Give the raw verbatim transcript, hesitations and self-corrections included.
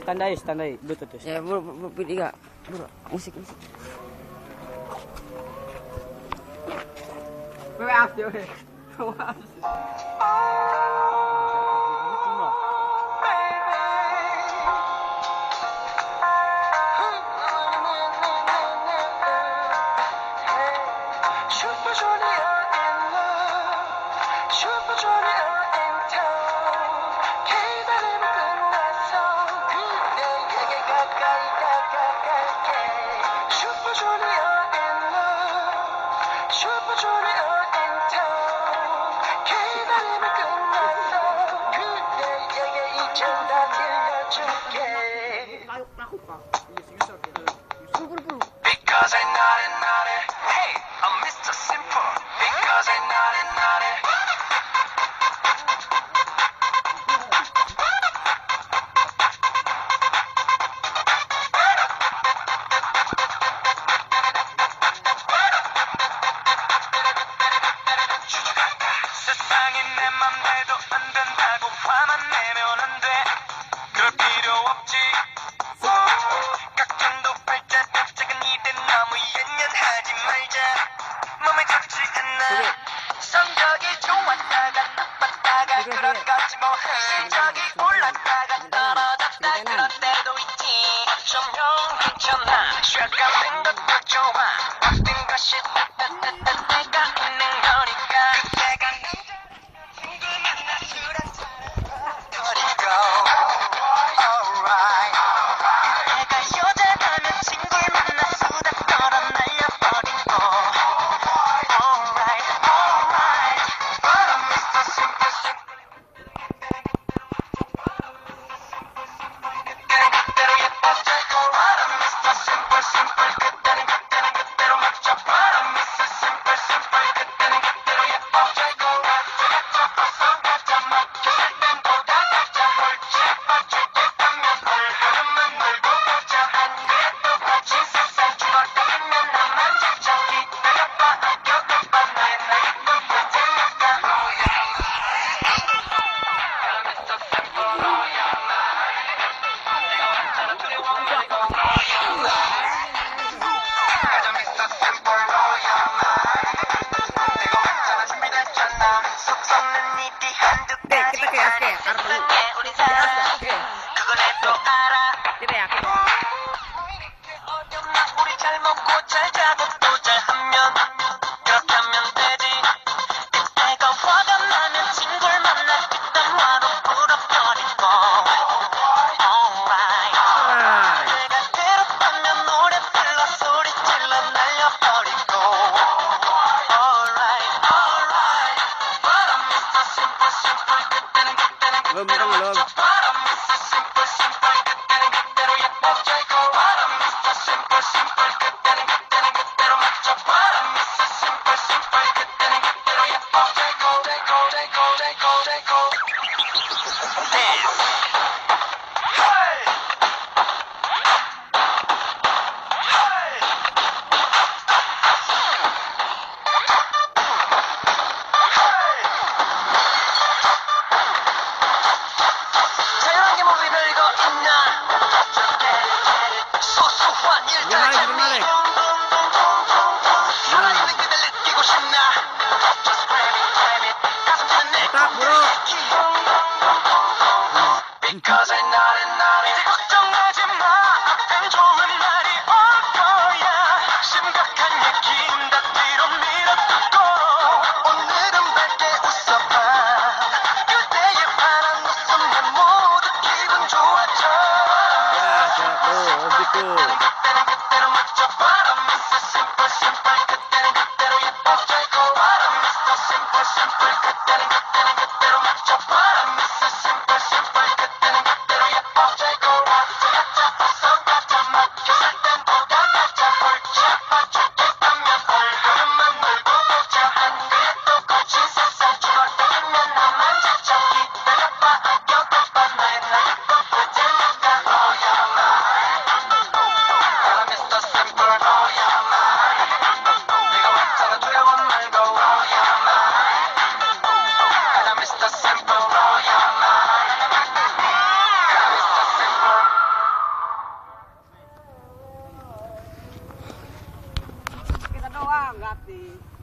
Tandai, tandai, betul tuh. Ya, bro, bro, tiga, bro, musik, musik. Maaf ya, maaf. Because I'm naughty, naughty. Hey, I'm Mister Simple. Because I'm naughty, naughty. 세상이 내 맘대로 안 된다고 화만 내면 안 돼. 그럴 필요 없지. 각본도 발자 작은 일에 너무 연연하지 말자. 몸에 좋지 않나. 성적이 좋았다가 나빴다가 그런 거지 뭐. 성적이 올랐다가 떨어졌다 그럴 때도 있지. 좀형 괜찮아. 쉬어가는 것도 좋아. 모든 것이 내가 있는 거니까. 그때가 친구 만나 술 한잔 버리고. Alright. 내가 여자라면 친구를 만나 수다 떨어 날려버리고. Alright, alright. But I'm Mister Simple, simple. 그때는 그때로 예뻐지고. But I'm Mister Simple, simple. 그때는 그때는 그때로 맞춰. But I'm Mister Simple, simple. 그때는 그때로 예뻐지고. 가자 벌써 가자 막혔을 땐보다 가자 홀치 빠질 듯하면 얼굴만 놀고 가자. 안 그래도 거친 세상 주거리면 나만 찾아. 기다려봐 아껴둬봐 너의 나의 꿈을 들려가. Mister Simple, 네가 왔잖아 두려워 가지고. 가자 Mister Simple, 내가 왔잖아 준비됐잖아. 속 썩는 일이 한두 가지 kita kayak 아닌 kayak kartu. 세상에 우리 살아. 그건 해도 알아. Kita ya, kita. 어렵나 우리 잘 먹고 잘 자고 또 잘하면 그렇게 하면 되지. 그때가 화가 나면 친구를 만나 그딴 화로 풀어버리고. Alright. 내가 괴롭다면 노래 불러 소리 질러 날려버리고. Alright, alright. But I'm Mister Simple, simple. 그때는 그때는 Belum, 그때로 belum, belum. 맞춰. But I'm Mister Simple, simple. 그때는 그때로 예뻐지고. But I'm Mister Simple, simple. 그때는 그때는 그때로 맞춰. But I'm Mister Simple, simple. 그때는 그때로 예뻐지고. 되고 되고 되고 되고. Dance. Hey. Hey. 자연하게 몸이 별거 있나. 소소한 일들 Gimana, 재미. gimana? 살아있는 그댈 느끼고 싶나. Just grab it, grab it. 가슴 찌는 내 Otak, bro. 꿈들 Because I'm not it, not it. 이제 걱정하지 마. 앞엔 좋은 날이 올 거야. 심각한 얘기는 다 뒤로 밀어두고 오늘은 밝게 웃어봐. 그대의 환한 웃음에 모두 기분 좋아져. Ya, siap. Oh, gitu. 그때는 그때로 맞춰. But I'm Mister Simple, simple. 그때는 그때로 예뻐지고. But I'm Mister Simple, simple. 그때는 그때는 그때로 맞춰. But I'm Mister Simple, simple. 그때는 그때로 예뻐지고. 가자 벌써 가자 막혔을 땐보다 가자 홀치 빠질 듯하면 얼굴만 놀고 보자. 안 그래도 거친 세상 주거리면 나만 찾아. 기다려봐 아껴둬봐 너의 나의 꿈을 들려가. Oh yeah, I'm bawang, gati.